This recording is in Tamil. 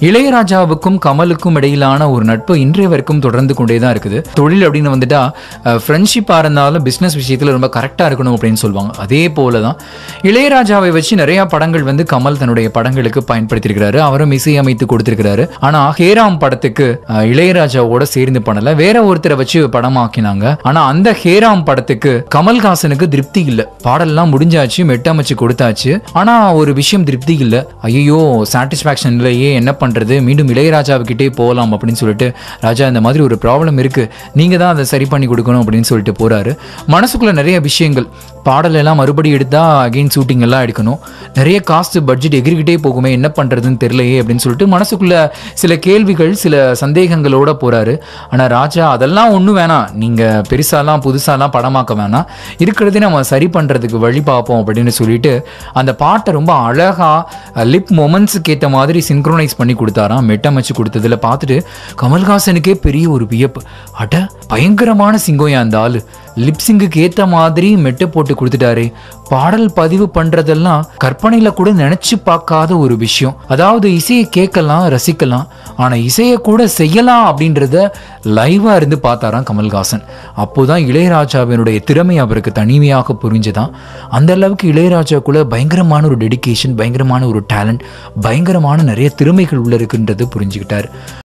இளையராஜாவுக்கும் கமலுக்கும் இடையிலான ஒரு நட்பு இன்றைய வரைக்கும் தொடர்ந்து கொண்டே தான் இருக்குது. தொழில் அப்படின்னு வந்துட்டா ஃப்ரெண்ட்ஷிப்பாக இருந்தாலும் பிஸ்னஸ் விஷயத்தில் ரொம்ப கரெக்டாக இருக்கணும் அப்படின்னு சொல்லுவாங்க. அதே போல தான் இளையராஜாவை வச்சு நிறையா படங்கள் வந்து கமல் தன்னுடைய படங்களுக்கு பயன்படுத்தியிருக்கிறாரு. அவரும் இசையமைத்து கொடுத்திருக்கிறாரு. ஆனால் ஹேராம் படத்துக்கு இளையராஜாவோட சேர்ந்து பண்ணல, வேற ஒருத்தரை வச்சு படமாக்கினாங்க. ஆனால் அந்த ஹேராம் படத்துக்கு கமல்ஹாசனுக்கு திருப்தி இல்லை. பாடல்லாம் முடிஞ்சாச்சு, மெட்டமைச்சு கொடுத்தாச்சு, ஆனால் ஒரு விஷயம் திருப்தி இல்லை. ஐயோ சாட்டிஸ்ஃபேக்ஷன் இல்லையே, என்ன பண்றது, மீண்டும் இளையராஜாவுக்கிட்டே போகலாம் அப்படின்னு சொல்லிட்டு, ராஜா இந்த மாதிரி ஒரு ப்ராப்ளம் இருக்கு, நீங்க தான் அதை சரி பண்ணி கொடுக்கணும் அப்படின்னு சொல்லிட்டு போறாரு. மனசுக்குள்ள நிறைய விஷயங்கள், பாடல் எல்லாம் மறுபடியும் எடுத்தா அகைன் ஷூட்டிங் எல்லாம் எடுக்கணும், நிறைய காஸ்ட் பட்ஜெட் எகிரிக்கிட்டே போகுமே, என்ன பண்றதுன்னு தெரியலையே அப்படின்னு சொல்லிட்டு மனசுக்குள்ள சில கேள்விகள் சில சந்தேகங்களோட போறாரு. ஆனா ராஜா அதெல்லாம் ஒன்றும் வேணாம், நீங்க பெருசாலாம் புதுசாலாம் படமாக்க வேணாம், இருக்கிறதே நம்ம சரி பண்றதுக்கு வழி பார்ப்போம் அப்படின்னு சொல்லிட்டு அந்த பாட்டை ரொம்ப அழகா லிப் மொமெண்ட்ஸுக்கு ஏற்ற மாதிரி சின்க்ரோனைஸ் பண்ணி கொடுத்தாராம். மெட்டமைச்சு கொடுத்ததுல பார்த்துட்டு கமல்ஹாசனுக்கே பெரிய ஒரு வியப்பு. அட பயங்கரமான சிங்கோயா அந்த ஆளு, லிப்சிங்குக்கு ஏற்ற மாதிரி மெட்டை போட்டு கொடுத்துட்டாரு. பாடல் பதிவு பண்றதெல்லாம் கற்பனையில கூட நினைச்சு பார்க்காத ஒரு விஷயம். அதாவது இசையை கேட்கலாம், ரசிக்கலாம், ஆனா இசையை கூட செய்யலாம் அப்படின்றத லைவா இருந்து பார்த்தாராம் கமல்ஹாசன். அப்போதான் இளையராஜாவினுடைய திறமை அவருக்கு தனிமையாக புரிஞ்சுதான். அந்த அளவுக்கு இளையராஜாக்குள்ள பயங்கரமான ஒரு டெடிகேஷன், பயங்கரமான ஒரு டேலண்ட், பயங்கரமான நிறைய திறமைகள் உள்ள இருக்குன்றது புரிஞ்சுக்கிட்டாரு.